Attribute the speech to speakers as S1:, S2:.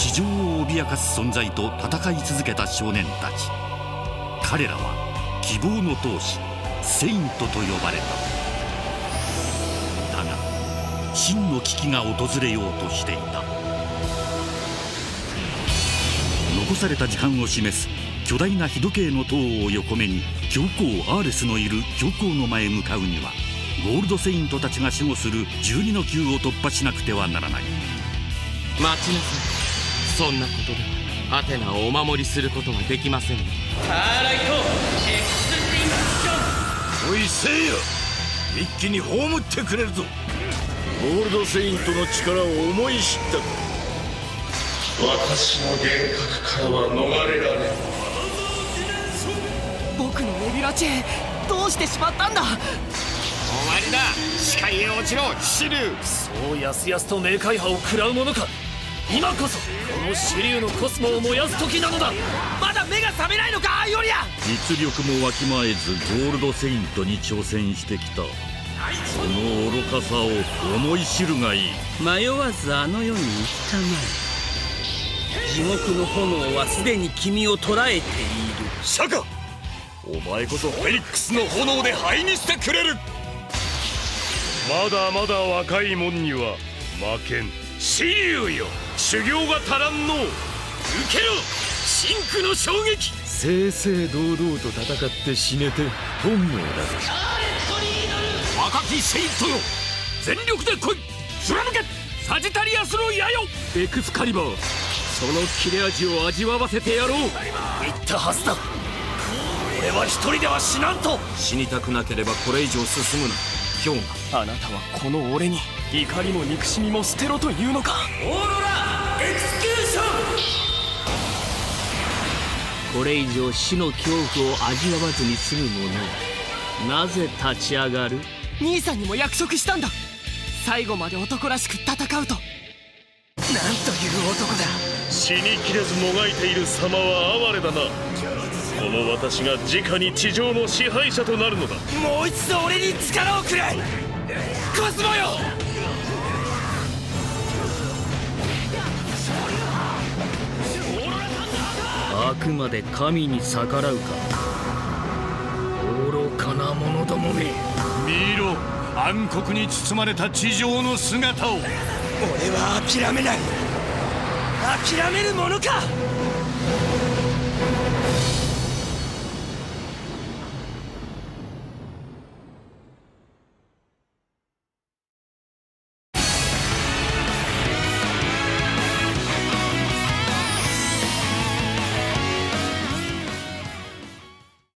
S1: 地上を脅かす存在と戦い続けた少年たち。彼らは希望の闘士セイントと呼ばれた。だが真の危機が訪れようとしていた。残された時間を示す巨大な日時計の塔を横目に、教皇アーレスのいる教皇の前へ向かうには、ゴールドセイントたちが守護する12の級を突破しなくてはならない。
S2: 待ちなさい。そんなことではアテナをお守りすることはできません。
S3: さあライト、エクスティンクション。
S4: おいせいや、一気に葬ってくれるぞ。ゴールドセイントの力を思い知ったか。
S5: 私の幻覚からは逃れられん。
S6: 僕のネビュラチェどうしてしまったんだ。
S2: 終わりだ。視界へ落ちろシリュウ。
S7: そうやすやすと冥界派を食らうものか。今こそこのシリュウのコスモを燃やす時なのだ。
S6: まだ目が覚めないのかヨリア。
S1: 実力もわきまえずゴールドセイントに挑戦してきた。その愚かさを思い知るがいい。
S6: 迷わずあの世に行ったまえ。地獄の炎はすでに君を捕らえている。
S4: シャカ、お前こそフェニックスの炎で灰にしてくれる。
S7: まだまだ若いもんには負けん。シリュウよ、修行が足らんの。受けろ真紅の衝撃。
S4: 正々堂々と戦って死ねて本望だぞ。
S7: 若きセイントよ、全力で来い。貫けサジタリアスの矢よ。エクスカリバー、その切れ味を味わわせてやろう。言ったはずだ。俺は一人では死なんと。
S2: 死にたくなければこれ以上進むな。氷
S7: あなたはこの俺に怒りも憎しみも捨てろというのか。
S3: オーロラエクスキューション。
S6: これ以上死の恐怖を味わわずに済む者はなぜ立ち上がる。兄さんにも約束したんだ。最後まで男らしく戦うと。なんという男だ。
S7: 死にきれずもがいている様は哀れだな。この私が直に地上の支配者となるのだ。
S6: もう一度俺に力をくれコスモよ。あくまで神に逆らうか。愚かな者どもめ。
S4: 見ろ、暗黒に包まれた地上の姿を。
S6: 俺は諦めない。諦めるものか。